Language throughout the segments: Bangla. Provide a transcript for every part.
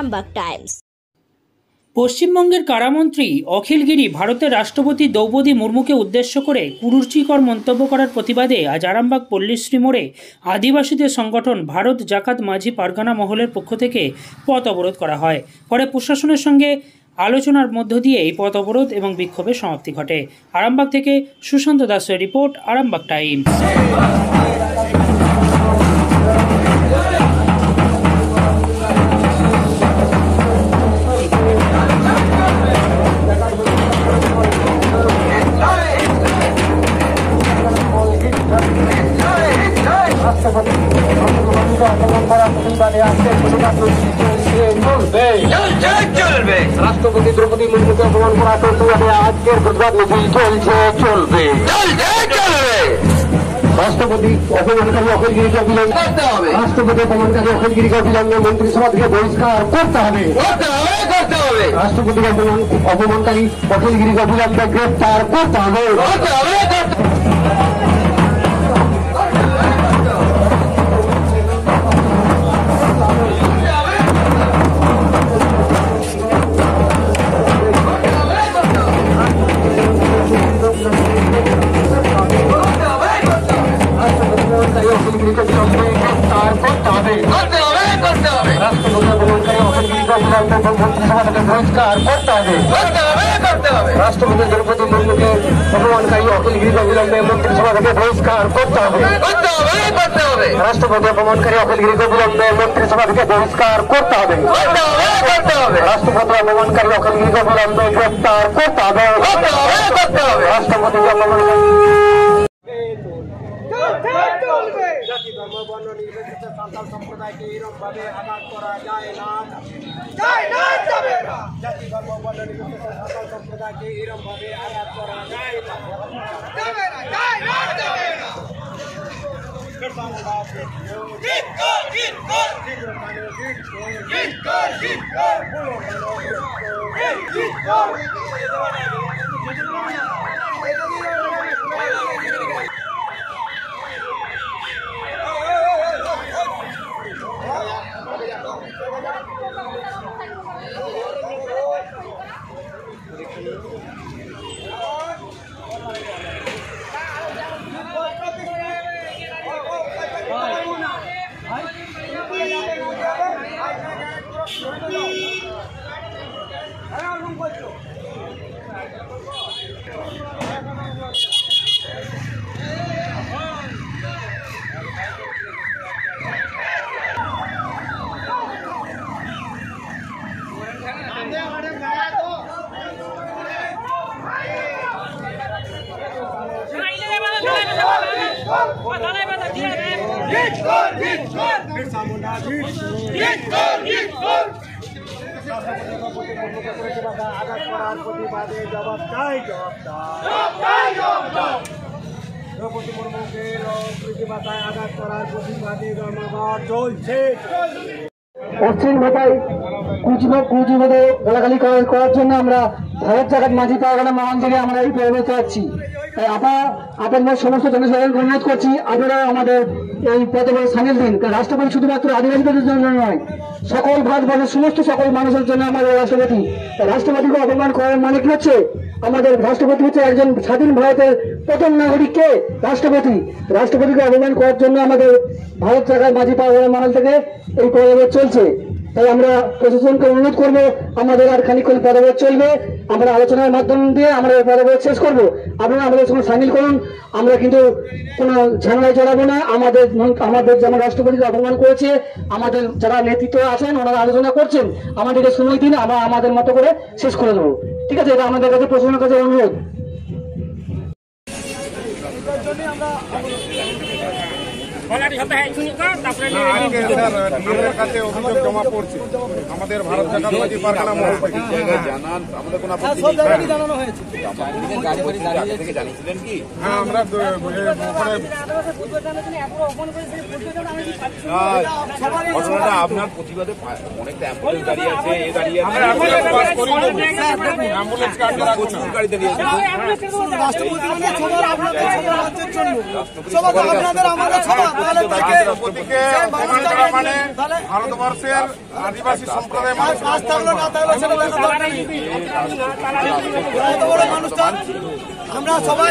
আরামবাগ টাইমস। পশ্চিমবঙ্গের কারামন্ত্রী অখিল গিরি ভারতের রাষ্ট্রপতি দ্রৌপদী মুর্মুকে উদ্দেশ্য করে কুরুচিকর মন্তব্য করার প্রতিবাদে আজ আরামবাগ পল্লীশ্রী মোড়ে আদিবাসীদের সংগঠন ভারত জাকাত মাঝি পারগানা মহলের পক্ষ থেকে পথ অবরোধ করা হয়। পরে প্রশাসনের সঙ্গে আলোচনার মধ্য দিয়ে এই পথ অবরোধ এবং বিক্ষোভের সমাপ্তি ঘটে। আরামবাগ থেকে সুশান্ত দাসের রিপোর্ট, আরামবাগ টাইমস। রাষ্ট্রপতি দ্রৌপদী মুর্মুকে অপমান করা চলবে, আজকের প্রতিবাদ মিছিল চলবে। রাষ্ট্রপতি অপমানকারী অখিল গিরিকে অবিলম্বে করতে হবে। রাষ্ট্রপতি অপমানকারী অখিল গিরিকে অবিলম্বে মন্ত্রিসভা থেকে বহিষ্কার করতে হবে। রাষ্ট্রপতি অপমানকারী অখিল গিরিকে অবিলম্বে গ্রেফতার করতে হবে। রাষ্ট্রপতি দ্রৌপদী মুর্মুকে অপমানকারী অখিল গিরিকে অবিলম্বে মন্ত্রিসভা থেকে বহিষ্কার করতে হবে। রাষ্ট্রপতি অপমানকারী অখিল গিরিকে অবিলম্বে মন্ত্রিসভা থেকে বহিষ্কার করতে হবে। রাষ্ট্রপতি অপমানকারী অখিল গিরিকে অবিলম্বে গ্রেফতার করতে হবে। রাষ্ট্রপতি জাতি ধর্ম বর্ণ নির্বিশেষে সাঁওতাল সম্প্রদায়কে এরকমভাবে আঘাত করা যায় না। জাতি ধর্ম বর্ণ নির্বিশেষে সাঁওতাল সম্প্রদায়কে এরকমভাবে আঘাত করা যায় না। আঘাত করার প্রতিবাদে জবাব চাই, দ্রৌপদী মুর্মুকে প্রতিবাদায় আঘাত করার প্রতিবাদে ধর্মঘট চলছে। পশ্চিম ভাষায় কুচিবাদে গালাগালি করার জন্য আমরা ভারত জাকাত মাঝি পারগানা মহল থেকে আমরা এই পরিবেশ চাচ্ছি। তাই আপনাদের সমস্ত জনসাধারণকে অনুরোধ করছি, আপনারা আমাদের এই প্রতিবাদে সামিল দিন। রাষ্ট্রপতি শুধুমাত্র আদিবাসীদের জন্য নয়, সকল ভারতবর্ষের সমস্ত সকল মানুষের জন্য আমাদের রাষ্ট্রপতি। রাষ্ট্রপতিকে অপমান করার মানে কি হচ্ছে? আমাদের রাষ্ট্রপতি হচ্ছে একজন স্বাধীন ভারতের প্রথম নাগরিককে রাষ্ট্রপতিকে অপমান করার জন্য আমাদের ভারত জাকাত মাঝি পারগানা মহল থেকে এই পরিবেশ চলছে। তাই আমরা প্রশাসনকে অনুরোধ করবো, আমাদের আর খানিকক্ষণ পদবোধ চলবে, আমরা আলোচনার মাধ্যম দিয়ে আমরা এই পদবোধ শেষ করবো। আপনারা আমাদের সঙ্গে সামিল করুন, আমরা কিন্তু কোনো ঝামেলায় জড়াবো না। আমাদের যেমন রাষ্ট্রপতিকে অপমান করেছে, আমাদের যারা নেতৃত্ব আছেন ওনারা আলোচনা করছেন, আমাদেরকে সময় দিন, আমরা আমাদের মতো করে শেষ করে দেবো। ঠিক আছে, এটা আমাদের কাছে প্রশাসনের কাছে অনুরোধ। অভিযোগ জমা পড়ছে আমাদের ভারত জাকাত মাঝি পারগানা মহল থেকে। হ্যাঁ, আমরা আপনার প্রতিবাদে অনেকটা অ্যাম্বুলেন্স দাঁড়িয়ে আছে, রাষ্ট্রপতি আপনাদের আমাদের সবার রাষ্ট্রপতিকে অপমান করা মানে ভারতবর্ষের আদিবাসী সম্প্রদায়ের আমরা সবাই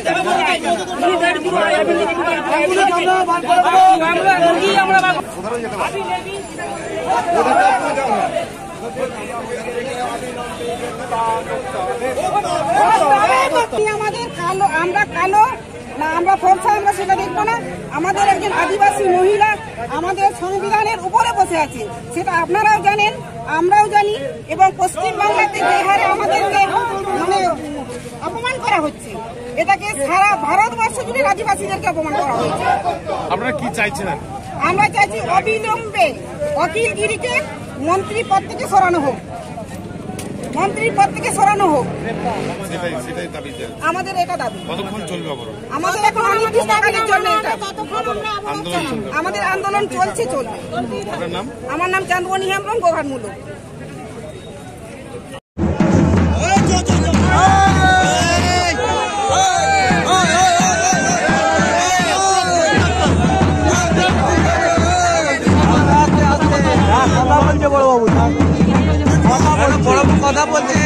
আমাদের কালো, আমরা কালো না আমরা ফর্সা, আমরা সেটা দেখবো না। আমাদের একজন আদিবাসী মহিলা আমাদের সংবিধানের উপরে বসে আছে, সেটা আপনারাও জানেন, আমরাও জানি। এবং পশ্চিমবাংলাতে যে হারে আমাদেরকে মানে অপমান করা হচ্ছে, এটাকে সারা ভারতবর্ষ জুড়ে আদিবাসীদেরকে অপমান করা হচ্ছে। আপনারা কি চাইছেন? আমরা চাইছি অবিলম্বে অখিলগিরিকে মন্ত্রী পদ থেকে সরানো হোক, মন্ত্রীর পদ থেকে সরানো হোক। আমাদের এটা দাবি। কতক্ষণ চলবে অবরোধ? আমাদের এখন অনির্দিষ্টকালের জন্য এটা আমাদের আন্দোলন চলছে, চলবে। আমার নাম চাঁদমণি হেমব্রম, গোঘাটমূলক। কথা বলছে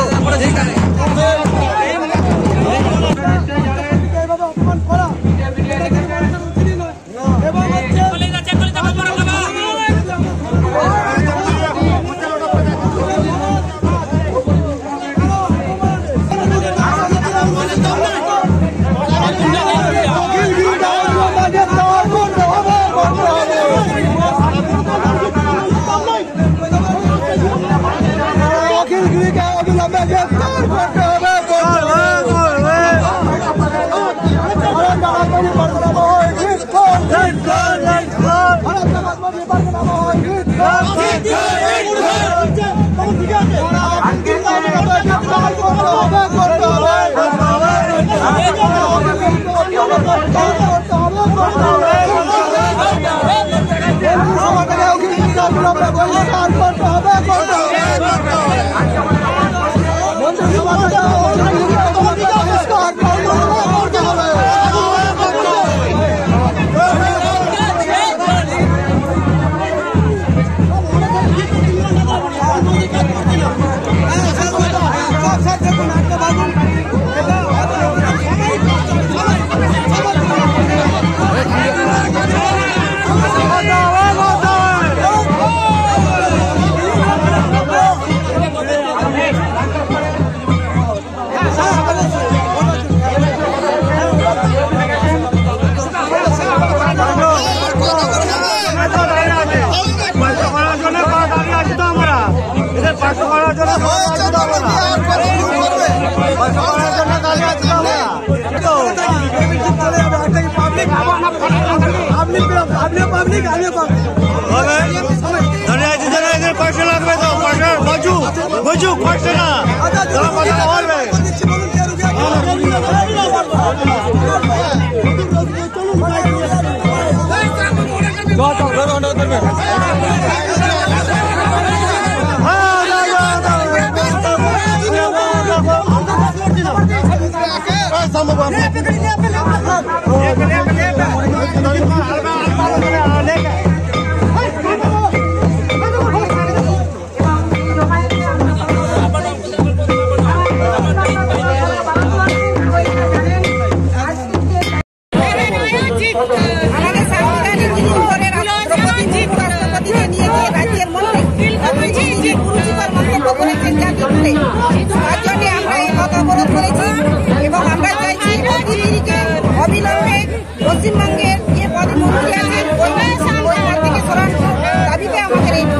পশ্চিমবঙ্গের যে পদমন্ত্রী আছেন ওই পদ থেকে সরানো দাবিতে আমাদের এই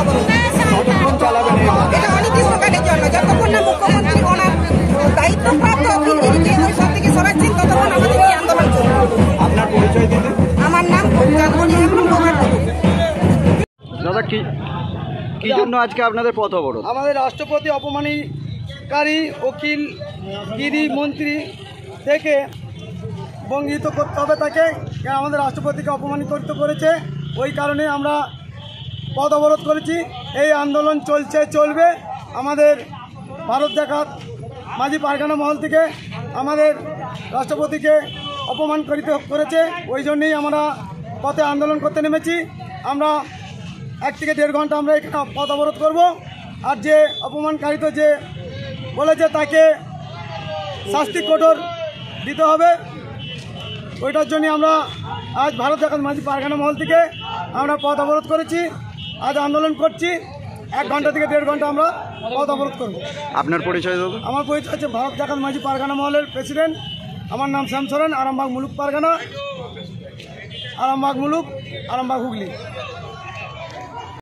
এটা অনির্দিষ্টকালের জন্য, যতক্ষণ না মুখ্যমন্ত্রী ওনার দায়িত্বপ্রাপ্ত অখিলগিরিকে ওই পদ থেকে সরাচ্ছেন ততক্ষণ আমাদের এই আন্দোলন চলবে। আপনার পরিচয় দিন। আমার নাম চাঁদমণি হেমব্রম, গোঘাটমূলক। দাদা কি জন্য আজকে আপনাদের পথ অবরোধ? আমাদের রাষ্ট্রপতি অপমানকারী অখিলগিরি মন্ত্রী থেকে বঞ্চিত করতে হবে তাকে, আমাদের রাষ্ট্রপতিকে অপমানিত করেছে, ওই কারণে আমরা পথ অবরোধ করেছি। এই আন্দোলন চলবে। আমাদের ভারত জাকাত মাঝি পারগানা মহল থেকে আমাদের রাষ্ট্রপতিকে অপমান করেছে, ওই জন্যই আমরা পথে আন্দোলন করতে নেমেছি। আমরা 1 থেকে 1.5 ঘন্টা আমরা এখানে পথ অবরোধ করবো। আর যে অপমানকারী যে বলেছে তাকে শাস্তি কঠোর দিতে হবে, ওইটার জন্য আমরা আজ ভারত জাকাত মাঝি পারগানা মহল থেকে আমরা পথ অবরোধ করেছি। আজ আন্দোলন করছি, 1 ঘন্টা থেকে 1.5 ঘন্টা আমরা পথ অবরোধ করব। আপনার পরিচয় দাদা? আমার পরিচয় হচ্ছে ভারত জাকাত মাঝি পারগানা মহলের প্রেসিডেন্ট। আমার নাম শ্যাম সোরেন, আরামবাগ মুলুক পারগানা, আরামবাগ মুলুক, আরামবাগ হুগলি।